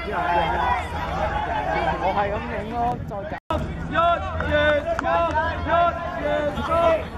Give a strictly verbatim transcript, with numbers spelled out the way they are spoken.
我係咁影咯，再搞。一、二、三，一、二、三。